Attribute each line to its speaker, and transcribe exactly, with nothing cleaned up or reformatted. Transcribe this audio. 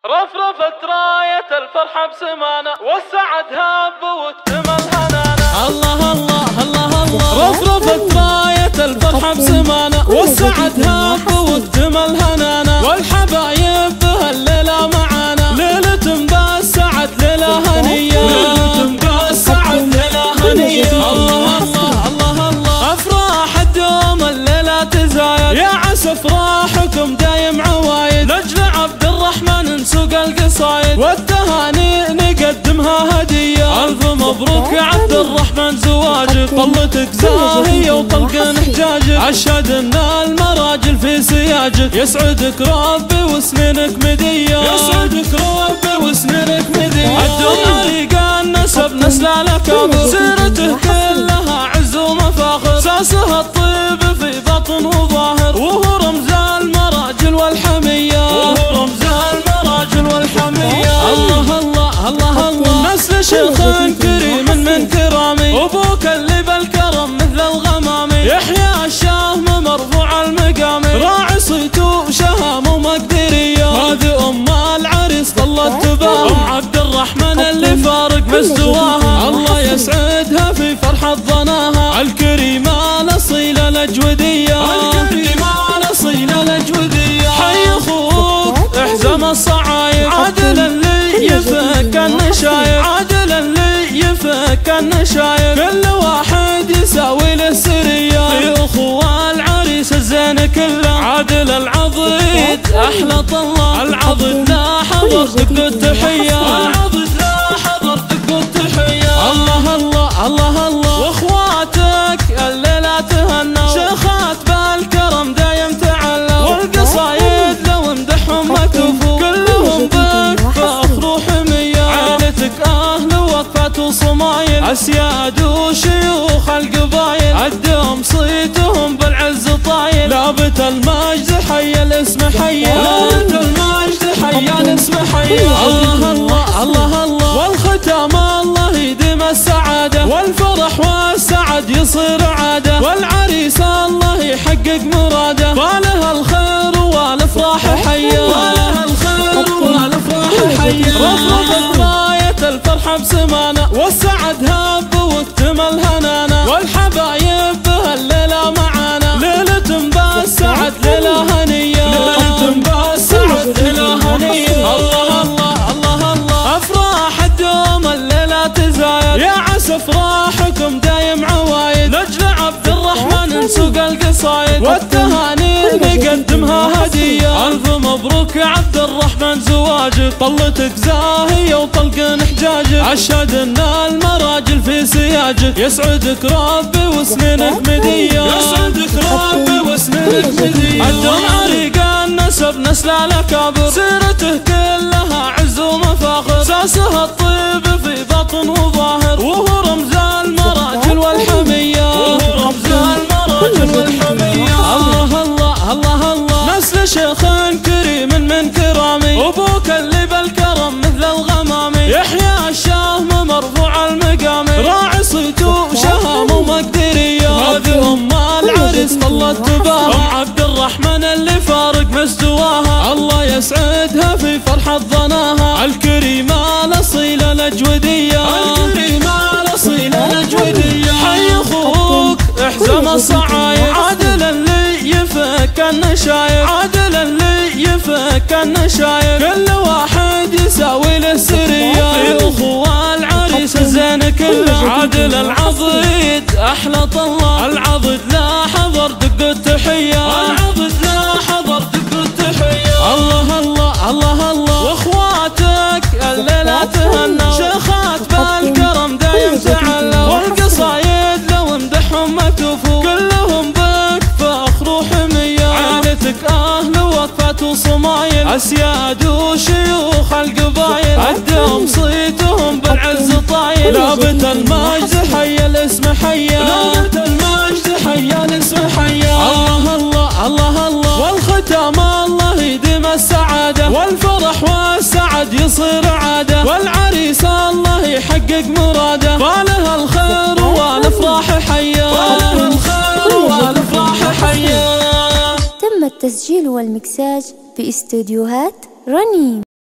Speaker 1: رفرفت راية الفرحة بسمانة والسعد هاب واكتمل هنانا.
Speaker 2: الله الله الله الله. رفرفت راية الفرحة بسمانة والسعد هاب واكتمل هنانا. والحبايب بهالليلة معانا ليلة بالسعد ليلة هنية. ليلة بالسعد ليلة هنية. الله الله الله الله. أفراح الدوم الليلة تزايد يا عسى افراحكم دايم عوايد. لأجل عبد الرحمن نسوق القصايد والتهاني نقدمها هدية. ألف مبروك يا عبد الرحمن زواجك طلتك زاهية وطلق حجاجك. أشهد ان المراجل في سياجك يسعدك ربي وسنينك مدية. يسعدك ربي وسنينك مدية. الدم عليق النسب نسل الأكابر سيرته كلها عز ومفاخر. ساسها الطيب في بطن وظاهر وهو رمز المراجل والحمية. وهو رمز المراجل والحمية. الله الله الله الله. نسل شيخ كريم من كرامي وابوك اللي بالكرم مثل الغمامي. يحيى الشام مرفوع المقام راعي صيت وشهام ومقدرية. هذه ام العريس ظلت تباهى ام عبد الرحمن اللي فارق مستواها. الله يسعدها في فرحة ظناها. الكريمة الاصيلة الاجودية. الكريمة الاصيلة الاجودية. حي اخوك احزم الصعايب عادل اللي يفك النشايب. عادل اللي يفك النشايب. كل واحد يساوي له سرية في اخوة العريس الزين كله. عادل العضيد احلى طلة. العضيد لا حضر دق التحية. العضيد لا حضر دق التحية. الله الله الله الله. واخواتك الليلة تهنوا شيخات بالكرم دايم تعلوا. والقصايد لو امدحهم ما كفوا كلهم بك فاخر وحمية. عيلتك اهل وقفات وصمايل اسياد وشيوخ القبايل. الدوم صيتهم بالعز طايل. لابت المجد حي الاسم حي. لابت المجد حي الاسم حي. الله الله الله الله. والختام الله يديم السعادة والفرح والسعد يصير عادة. والعريس الله يحقق مراده فالها الخير والافراح حية. فالها الخير والافراح حية. رفرفت راية الفرحة بسمانة والسعد هاب واكتمل هنانا. والحبايب بهالليلة معانا ليلة بالسعد ليلة هنية. ليلة بالسعد ليلة هنية. الله الله الله الله. أفراح الدوم الليلة تزايد يا عسى افراحكم دايم عوايد. لأجل عبد الرحمن نسوق القصايد والتهاني نقدمها هدية. ألف مبروك يا عبد الرحمن زواجك طلتك زاهية وطلق حجاجك. أشهد ان المراجل في سياجك يسعدك ربي وسنينك مدية. يسعدك ربي وسنينك مدية. الدم عريق النسب نسل الأكابر سيرته كلها عز ومفاخر. ساسها الطيب في بطن وظاهر وهو رمز المراجل والحمية. وهو رمز المراجل والحمية. الله الله الله الله. نسل شيخ كريم من كرامي وابوك اللي بالكرم مثل الغمامي. يحيى الشام مرفوع المقام راعي صيت وشهام ومقدرية. هذه ام العريس ظلت تباهى ام عبد الرحمن اللي فارق مستواها. الله يسعدها في فرحة ظناها. الكريمة الاصيلة الاجودية. الكريمة الاصيلة الاجودية. حي اخوك احزم الصعايب عادل اللي يفك النشايب. عادل اللي يفك النشايب. كل واحد يساوي له سرية في اخوة العريس الزين كله. عادل العضيد احلى طلة. العضيد لا حضر دق التحية. العضيد لا حضر دق التحية. الله الله الله الله. واخواتك الليلة تهنوا شيخات بالكرم دايم تعلوا. والقصايد لو امدحهم ما كفوا كلهم بك فاخر وحمية. عيلتك اهل وقفات وصمايل اسياد وشيوخ القبايل. الدوم صيتهم بالعز طايل. لابت المجد حي الاسم حية. لابت المجد حي الاسم حية. الله الله الله الله. والختام الله يديم السعادة والفرح والسعد يصير عادة. والعريس الله يحقق مراده فالها الخير والافراح حية. فالها الخير والافراح حية.
Speaker 3: تم التسجيل والمكساج في استوديوهات رنين.